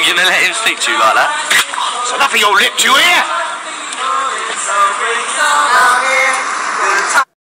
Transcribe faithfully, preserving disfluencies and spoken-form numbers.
You gonna let him speak to you like that? It's enough of your lips, you hear?